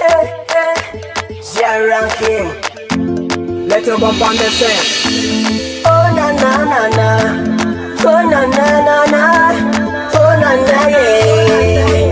Ranking. Let your bump on the set. Oh na na na na. Oh na na na na. Oh na na yeah.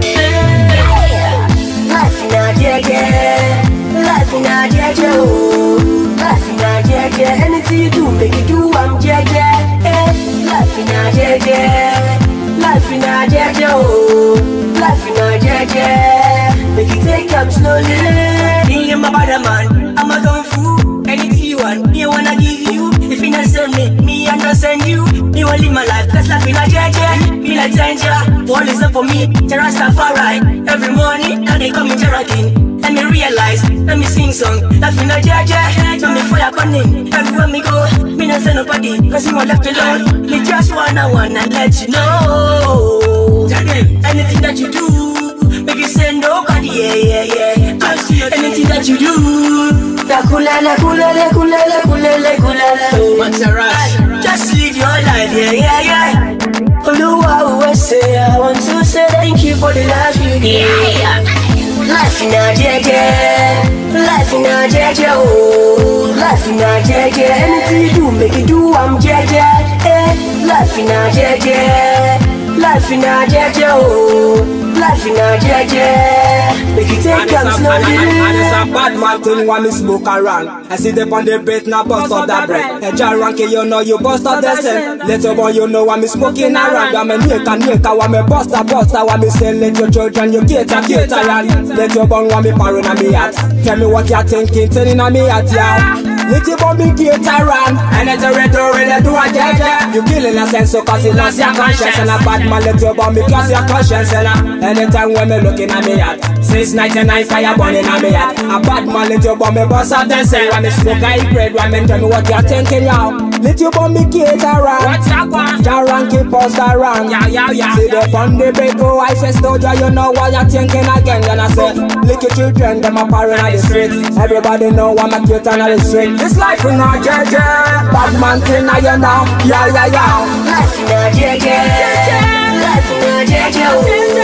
Life in a jeje. Life in a jeje oh. Life in a jeje. Anything you do, make it do I'm jeje. Life in a jeje. Life in a jeje oh. Life in a jeje. Make it take up slowly. Me and my brother man, I'm a gun fool. Anything you want, me wanna give you. If you not send me understand you. Me wanna live my life, cause life in a jeje. Me like danger, all is up for me. Rastafari, every morning, now they come in Jarakin. Let me realize, let me sing song. Life in a jeje, tell me fire burning. Everywhere me go, me not send nobody, cause me want left alone. Me just wanna let you know. Anything that you do, make you say nobody, yeah. Anything that you do, just live your life, yeah. Oluwa always say, I want to say thank you for the life you gave. Life in a jeje, life in a jeje, oh. Life in a jeje, anything you do, make it do, I'm jeje. Life in a jeje, life in a jeje, oh. Life in a jeje, make it take them slowly. And it's a bad man thing when me smoke around. I see them on the bait, now bust up that bread. A jar ranking, you know you bust up the set. Little boy, you know when me smoking around. I'm a nigga, when me bust up, when me say let your children, you cater. Let your bun when me parent on me hat. Tell me what you're thinking, telling on me at ya. Little boy, me cater around. And it's a retro, really do a jeje. You killing a sense, so cause it lost your conscience. And a bad man, little boy, me cause your conscience. Anytime when me looking at me at, since 99 fire burning at me at. A bad man little bomb me bust up the say. When me smoke I bread, when me tell me what you're thinking y'all. Little bomb me cater around. What's that one? Jaran keep post around. Yeah. See the on the bed go I say soldier, you know what you're thinking again. Then I say, little children, them a parent on the street. Everybody know I'm a cute on the street. This life in a jeje, bad man thing now you know. Yeah. Life in a jeje, life in a jeje, oh.